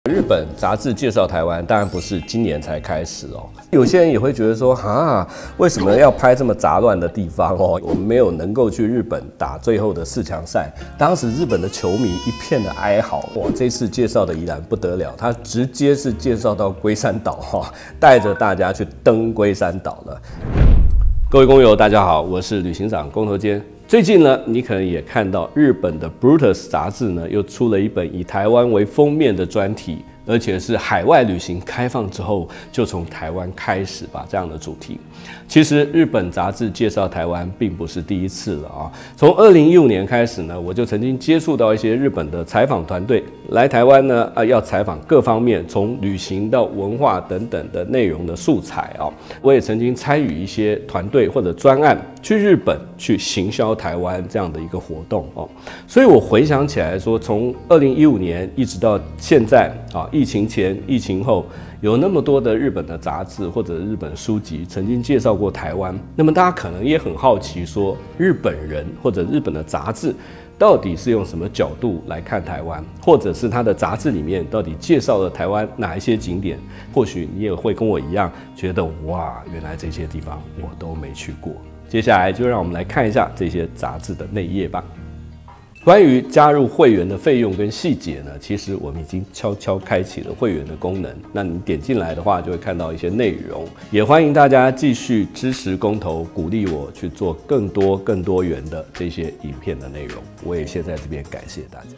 日本杂志介绍台湾，当然不是今年才开始哦。有些人也会觉得说，为什么要拍这么杂乱的地方哦？我们没有能够去日本打最后的4强赛，当时日本的球迷一片的哀嚎。哇，这次介绍的宜兰不得了，他直接是介绍到龟山岛哈，带着大家去登龟山岛了。各位工友，大家好，我是旅行长工头坚。最近呢，你可能也看到日本的 Brutus 杂志呢，又出了一本以台湾为封面的专题，而且是海外旅行开放之后，就从台湾开始吧这样的主题。其实日本杂志介绍台湾并不是第一次了啊。从2015年开始呢，我就曾经接触到一些日本的采访团队来台湾呢，要采访各方面，从旅行到文化等等的内容的素材啊。我也曾经参与一些团队或者专案去日本去行销台湾这样的一个活动哦。所以我回想起来说，从2015年一直到现在啊，疫情前、疫情后，有那么多的日本的杂志或者日本书籍曾经介绍过台湾。那么大家可能也很好奇说，日本人或者日本的杂志到底是用什么角度来看台湾，或者是他的杂志里面到底介绍了台湾哪一些景点？或许你也会跟我一样觉得，哇，原来这些地方我都没去过。接下来就让我们来看一下这些杂志的内页吧。关于加入会员的费用跟细节呢，其实我们已经悄悄开启了会员的功能。那你点进来的话，就会看到一些内容。也欢迎大家继续支持公投，鼓励我去做更多元的这些影片的内容。我也先在这边感谢大家。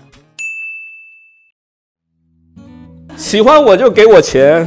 喜欢我就给我钱。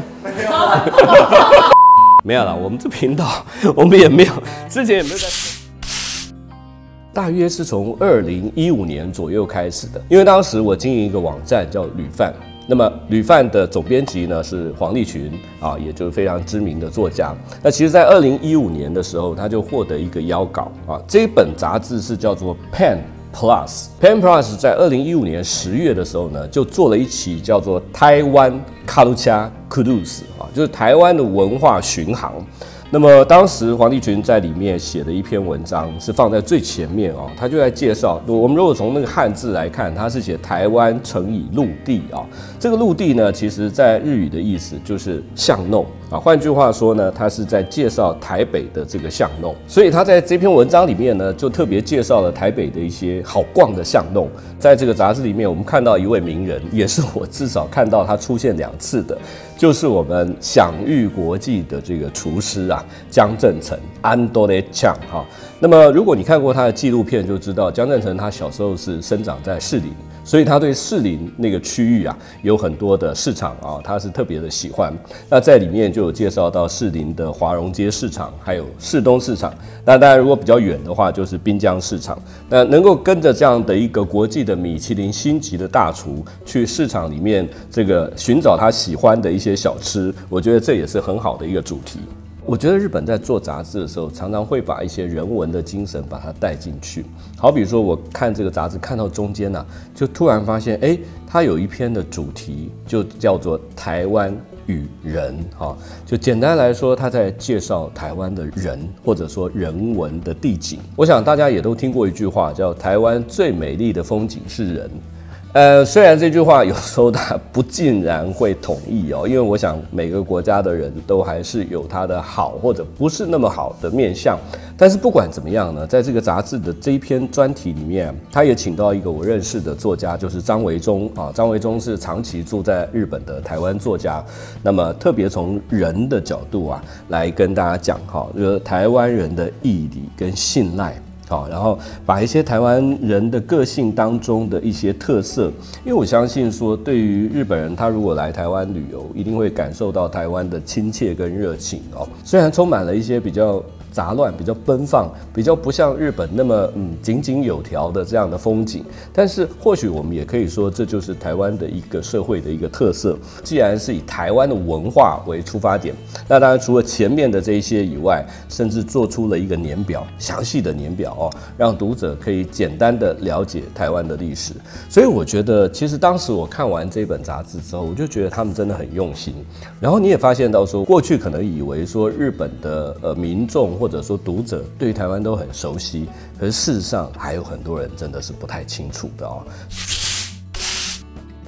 没有了，我们这频道我们也没有，之前也没有在。大约是从2015年左右开始的，因为当时我经营一个网站叫旅饭，那么旅饭的总编辑呢是黄立群啊，也就是非常知名的作家。那其实，在2015年的时候，他就获得一个邀稿啊，这一本杂志是叫做 Pen Plus。Pen Plus 在2015年10月的时候呢，就做了一期叫做台湾 Culture Cruise 啊，就是台湾的文化巡航。那么当时黄立群在里面写的一篇文章是放在最前面哦，他就在介绍，我们如果从那个汉字来看，他是写台湾乘以陆地啊。这个陆地呢，其实在日语的意思就是巷弄啊。换句话说呢，他是在介绍台北的这个巷弄，所以他在这篇文章里面呢，就特别介绍了台北的一些好逛的巷弄。在这个杂志里面，我们看到一位名人，也是我至少看到他出现2次的，就是我们享誉国际的这个厨师啊，江振成安多雷强哈。那么如果你看过他的纪录片，就知道江振成他小时候是生长在士林，所以他对士林那个区域啊有很多的市场啊，他是特别的喜欢。那在里面就有介绍到士林的华荣街市场，还有士东市场。那当然如果比较远的话，就是滨江市场。那能够跟着这样的一个国际的米其林星级的大厨去市场里面这个寻找他喜欢的一些小吃，我觉得这也是很好的一个主题。我觉得日本在做杂志的时候，常常会把一些人文的精神把它带进去。好比说，我看这个杂志看到中间啊，就突然发现，它有一篇的主题就叫做台湾与人哈。就简单来说，他在介绍台湾的人，或者说人文的地景。我想大家也都听过一句话，叫台湾最美丽的风景是人。虽然这句话有时候它不尽然会统一哦，因为我想每个国家的人都还是有他的好或者不是那么好的面向。但是不管怎么样呢，在这个杂志的这一篇专题里面，他也请到一个我认识的作家，就是张维忠啊。张维忠是长期住在日本的台湾作家，那么特别从人的角度啊来跟大家讲哈，就是台湾人的义理跟信赖。好，然后把一些台湾人的个性当中的一些特色，因为我相信说，对于日本人，他如果来台湾旅游，一定会感受到台湾的亲切跟热情哦。虽然充满了一些比较杂乱、比较奔放、比较不像日本那么井井有条的这样的风景，但是或许我们也可以说，这就是台湾的一个社会的一个特色。既然是以台湾的文化为出发点，那当然除了前面的这一些以外，甚至做出了一个年表，详细的年表哦，让读者可以简单的了解台湾的历史。所以我觉得，其实当时我看完这本杂志之后，我就觉得他们真的很用心。然后你也发现到说，过去可能以为说日本的民众或者说读者对台湾都很熟悉，可是事实上还有很多人真的是不太清楚的哦。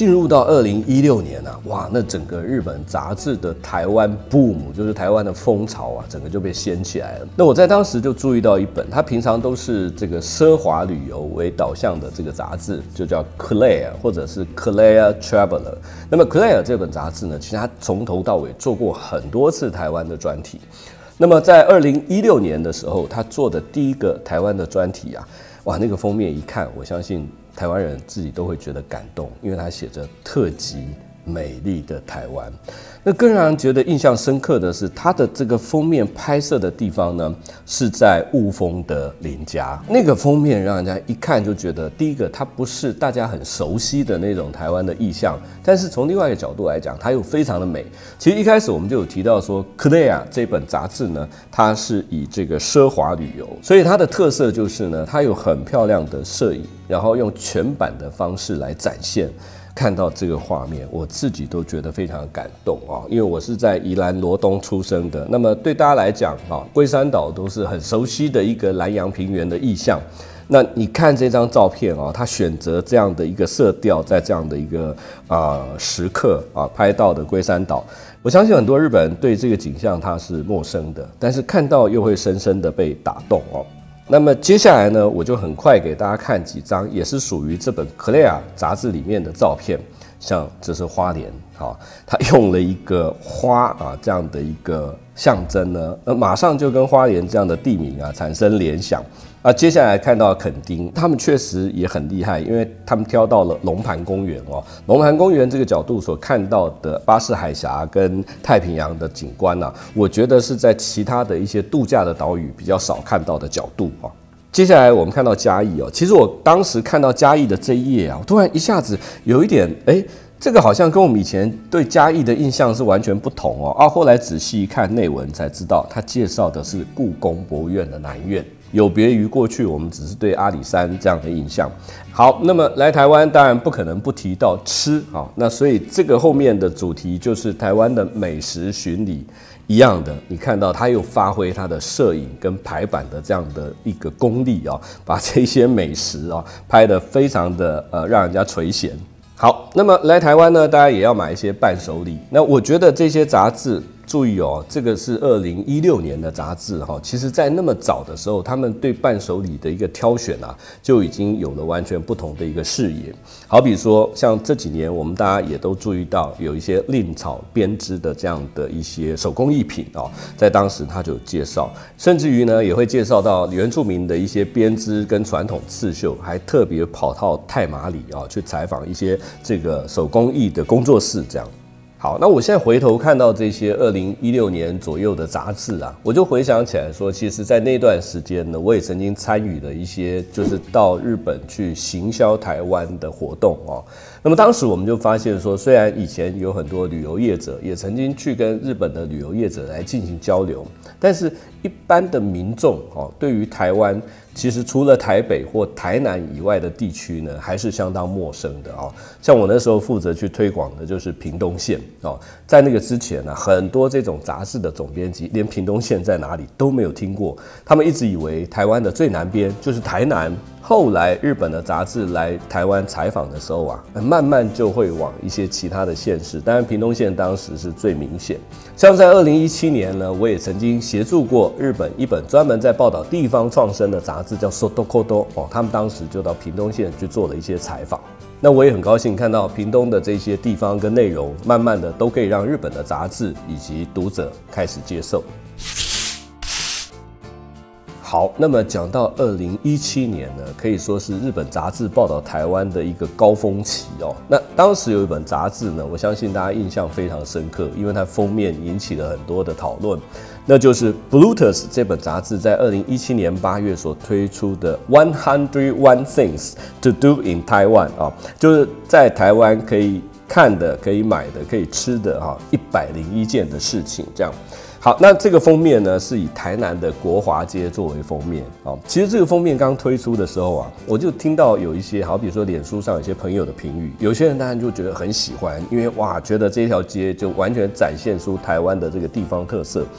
进入到2016年啊，哇，那整个日本杂志的台湾 boom， 就是台湾的风潮啊，整个就被掀起来了。那我在当时就注意到一本，它平常都是这个奢华旅游为导向的这个杂志，就叫 Claire 或者是 Claire Traveler。那么 Claire 这本杂志呢，其实它从头到尾做过很多次台湾的专题。那么在2016年的时候，他做的第一个台湾的专题啊，哇，那个封面一看，我相信台湾人自己都会觉得感动，因为它写着特级美丽的台湾。那更让人觉得印象深刻的是，它的这个封面拍摄的地方呢，是在雾峰的林家。那个封面让人家一看就觉得，第一个它不是大家很熟悉的那种台湾的意象，但是从另外一个角度来讲，它又非常的美。其实一开始我们就有提到说 ，Claire 这本杂志呢，它是以这个奢华旅游，所以它的特色就是呢，它有很漂亮的摄影，然后用全版的方式来展现。看到这个画面，我自己都觉得非常感动啊！因为我是在宜兰罗东出生的，那么对大家来讲啊，龟山岛都是很熟悉的一个南洋平原的意象。那你看这张照片啊，他选择这样的一个色调，在这样的一个时刻啊拍到的龟山岛，我相信很多日本人对这个景象它是陌生的，但是看到又会深深的被打动哦。那么接下来呢，我就很快给大家看几张，也是属于这本 Claire 杂志里面的照片。像这是花莲，它用了一个花啊这样的一个象征呢，马上就跟花莲这样的地名啊产生联想。接下来看到垦丁，他们确实也很厉害，因为他们挑到了龙盘公园哦。龙盘公园这个角度所看到的巴士海峡跟太平洋的景观啊，我觉得是在其他的一些度假的岛屿比较少看到的角度啊。接下来我们看到嘉义哦，其实我当时看到嘉义的这一页啊，我突然一下子有一点这个好像跟我们以前对嘉义的印象是完全不同哦。后来仔细一看内文才知道，他介绍的是故宫博物院的南院。有别于过去我们只是对阿里山这样的印象。好，那么来台湾当然不可能不提到吃啊，那所以这个后面的主题就是台湾的美食巡礼一样的，你看到他又发挥他的摄影跟排版的这样的一个功力啊，把这些美食啊拍得非常的让人家垂涎。好，那么来台湾呢，大家也要买一些伴手礼。那我觉得这些杂志，注意哦，这个是2016年的杂志哈。其实，在那么早的时候，他们对伴手礼的一个挑选啊，就已经有了完全不同的一个视野。好比说，像这几年我们大家也都注意到，有一些蔺草编织的这样的一些手工艺品啊，在当时他就有介绍，甚至于呢，也会介绍到原住民的一些编织跟传统刺绣，还特别跑到太麻里啊去采访一些这个手工艺的工作室这样。好，那我现在回头看到这些2016年左右的杂志啊，我就回想起来说，其实在那段时间呢，我也曾经参与了一些就是到日本去行销台湾的活动哦。那么当时我们就发现说，虽然以前有很多旅游业者也曾经去跟日本的旅游业者来进行交流，但是一般的民众哦，对于台湾其实除了台北或台南以外的地区呢，还是相当陌生的哦。像我那时候负责去推广的就是屏东县哦，在那个之前呢，很多这种杂志的总编辑连屏东县在哪里都没有听过，他们一直以为台湾的最南边就是台南。后来日本的杂志来台湾采访的时候啊，慢慢就会往一些其他的县市，当然屏东县当时是最明显。像在2017年呢，我也曾经协助过日本一本专门在报道地方创生的杂志，叫 Sotokodo 哦，他们当时就到屏东县去做了一些采访。那我也很高兴看到屏东的这些地方跟内容，慢慢的都可以让日本的杂志以及读者开始接受。好，那么讲到2017年呢，可以说是日本杂志报道台湾的一个高峰期哦。那当时有一本杂志呢，我相信大家印象非常深刻，因为它封面引起了很多的讨论，那就是《Blutus》这本杂志在2017年8月所推出的101 Things to Do in Taiwan 啊，就是在台湾可以看的、可以买的、可以吃的101件的事情这样。好，那这个封面呢，是以台南的国华街作为封面啊。其实这个封面刚推出的时候啊，我就听到有一些，好比说脸书上有些朋友的评语，有些人当然就觉得很喜欢，因为哇，觉得这条街就完全展现出台湾的这个地方特色。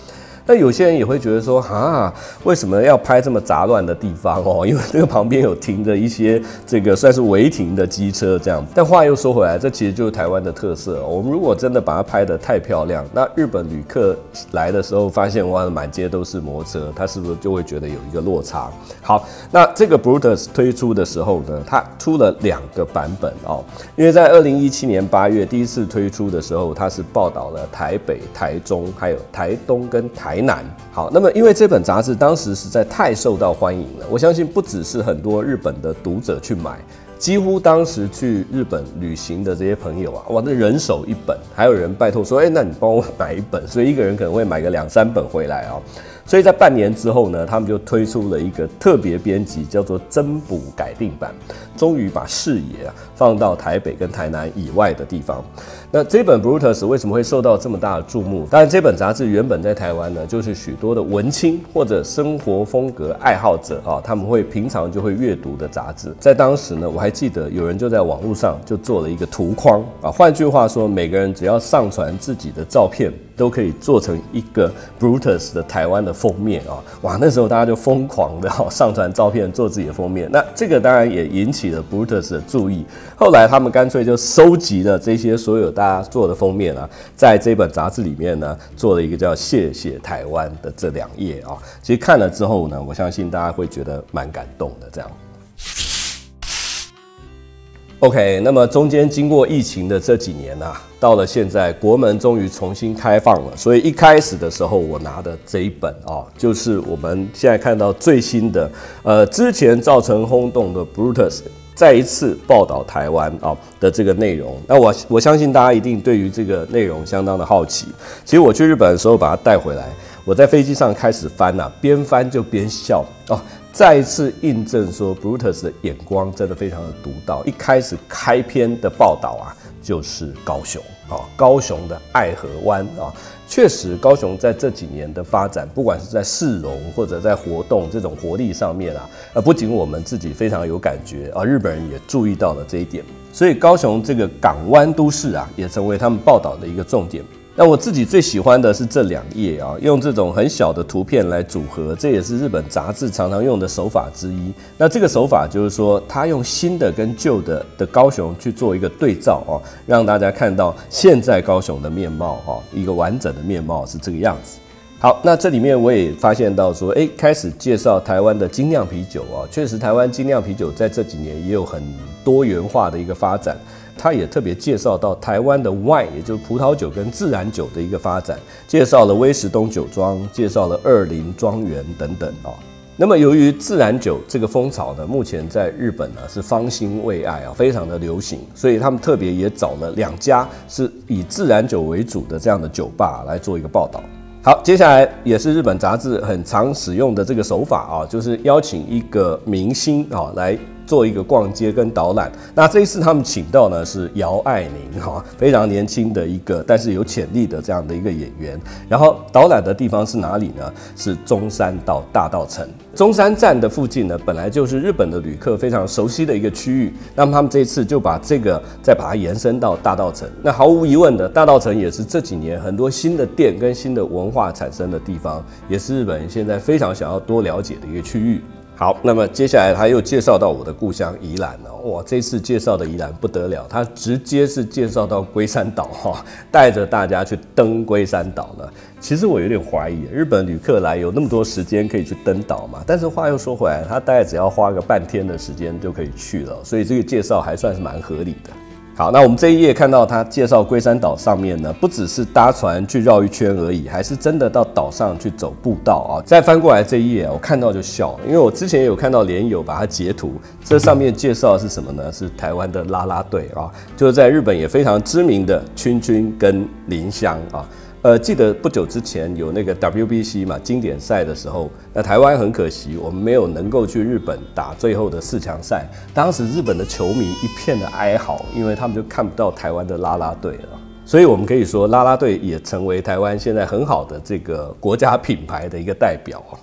那有些人也会觉得说，为什么要拍这么杂乱的地方哦？因为这个旁边有停着一些这个算是违停的机车这样。但话又说回来，这其实就是台湾的特色哦。我们如果真的把它拍得太漂亮，那日本旅客来的时候发现哇，满街都是摩托车，他是不是就会觉得有一个落差？好，那这个 Brutus 推出的时候呢，它出了2个版本哦。因为在2017年8月第一次推出的时候，它是报道了台北、台中、还有台东跟台南。好，那么因为这本杂志当时实在太受到欢迎了，我相信不只是很多日本的读者去买，几乎当时去日本旅行的这些朋友啊，哇，那人手1本，还有人拜托说，那你帮我买1本，所以一个人可能会买个2、3本回来啊。所以在半年之后呢，他们就推出了一个特别编辑，叫做增补改订版，终于把视野放到台北跟台南以外的地方。那这本 Brutus 为什么会受到这么大的注目？当然，这本杂志原本在台湾呢，就是许多的文青或者生活风格爱好者啊，他们会平常就会阅读的杂志。在当时呢，我还记得有人就在网络上就做了一个图框啊，换句话说，每个人只要上传自己的照片，都可以做成一个 Brutus 的台湾的封面啊！哇，那时候大家就疯狂的上传照片做自己的封面。那这个当然也引起了 Brutus 的注意。后来他们干脆就收集了这些所有大家做的封面啊，在这本杂志里面呢，做了一个叫“谢谢台湾”的这2页啊。其实看了之后呢，我相信大家会觉得蛮感动的。这样。OK， 那么中间经过疫情的这几年啊，到了现在国门终于重新开放了，所以一开始的时候我拿的这一本啊，就是我们现在看到最新的，之前造成轰动的 Brutus 再一次报道台湾啊的这个内容。那我相信大家一定对于这个内容相当的好奇。其实我去日本的时候把它带回来，我在飞机上开始翻啊，边翻就边笑哦。再一次印证说 Brutus 的眼光真的非常的独到。一开始开篇的报道啊，就是高雄啊，高雄的爱河湾啊，确实高雄在这几年的发展，不管是在市容或者在活动这种活力上面啊，不仅我们自己非常有感觉啊，日本人也注意到了这一点，所以高雄这个港湾都市啊，也成为他们报道的一个重点。那我自己最喜欢的是这2页啊，用这种很小的图片来组合，这也是日本杂志常常用的手法之一。那这个手法就是说，他用新的跟旧的高雄去做一个对照啊，让大家看到现在高雄的面貌啊，一个完整的面貌是这个样子。好，那这里面我也发现到说，开始介绍台湾的精酿啤酒啊，确实台湾精酿啤酒在这几年也有很多元化的一个发展。他也特别介绍到台湾的 wine， 也就是葡萄酒跟自然酒的一个发展，介绍了威石东酒庄，介绍了20庄园等等啊。那么由于自然酒这个风潮呢，目前在日本呢是方兴未艾啊，非常的流行，所以他们特别也找了2家是以自然酒为主的这样的酒吧来做一个报道。好，接下来也是日本杂志很常使用的这个手法啊，就是邀请一个明星啊来做一个逛街跟导览。那这一次他们请到呢是姚爱宁哈，非常年轻的一个，但是有潜力的这样的一个演员。然后导览的地方是哪里呢？是中山到大稻埕。中山站的附近呢，本来就是日本的旅客非常熟悉的一个区域。那么他们这一次就把这个再把它延伸到大稻埕。那毫无疑问的，大稻埕也是这几年很多新的店跟新的文化产生的地方，也是日本人现在非常想要多了解的一个区域。好，那么接下来他又介绍到我的故乡宜兰了。哇，这次介绍的宜兰不得了，他直接是介绍到龟山岛哈，带着大家去登龟山岛了。其实我有点怀疑，日本旅客来有那么多时间可以去登岛嘛？但是话又说回来，他大概只要花个半天的时间就可以去了，所以这个介绍还算是蛮合理的。好，那我们这一页看到他介绍龟山岛上面呢，不只是搭船去绕一圈而已，还是真的到岛上去走步道啊。再翻过来这一页，我看到就笑了，因为我之前也有看到连友把它截图，这上面介绍的是什么呢？是台湾的啦啦队啊，就是在日本也非常知名的君君跟林香啊。记得不久之前有那个 WBC 嘛经典赛的时候，那台湾很可惜，我们没有能够去日本打最后的4强赛。当时日本的球迷一片的哀嚎，因为他们就看不到台湾的啦啦队了。所以我们可以说，啦啦队也成为台湾现在很好的这个国家品牌的一个代表。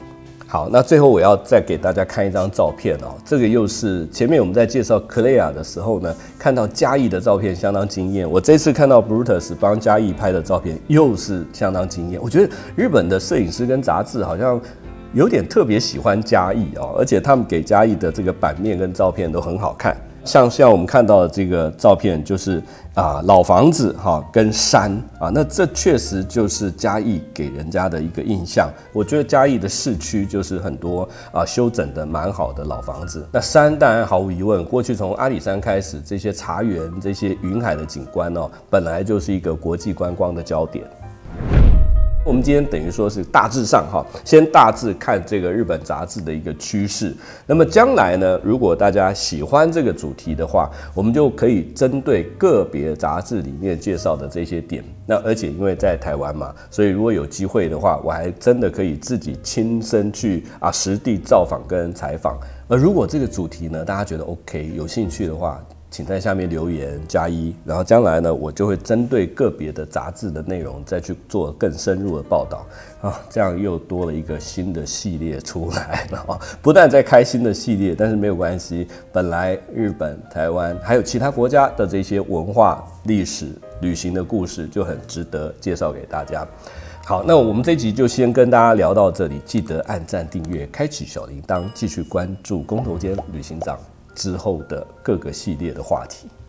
好，那最后我要再给大家看一张照片哦，这个又是前面我们在介绍 Clea 的时候呢，看到嘉义的照片相当惊艳。我这次看到 Brutus 帮嘉义拍的照片，又是相当惊艳。我觉得日本的摄影师跟杂志好像有点特别喜欢嘉义哦，而且他们给嘉义的这个版面跟照片都很好看。像我们看到的这个照片，就是老房子跟山那这确实就是嘉义给人家的一个印象。我觉得嘉义的市区就是很多修整的蛮好的老房子。那山当然毫无疑问，过去从阿里山开始，这些茶园、这些云海的景观本来就是一个国际观光的焦点。我们今天等于说是大致上先大致看这个日本杂志的一个趋势。那么将来呢，如果大家喜欢这个主题的话，我们就可以针对个别杂志里面介绍的这些点。那而且因为在台湾嘛，所以如果有机会的话，我还真的可以自己亲身去实地造访跟采访。而如果这个主题呢，大家觉得 OK 有兴趣的话，请在下面留言+1，然后将来呢，我就会针对个别的杂志的内容再去做更深入的报道这样又多了一个新的系列出来了不但在开新的系列，但是没有关系，本来日本、台湾还有其他国家的这些文化、历史、旅行的故事就很值得介绍给大家。好，那我们这集就先跟大家聊到这里，记得按赞、订阅、开启小铃铛，继续关注工头间旅行长之后的各个系列的话题。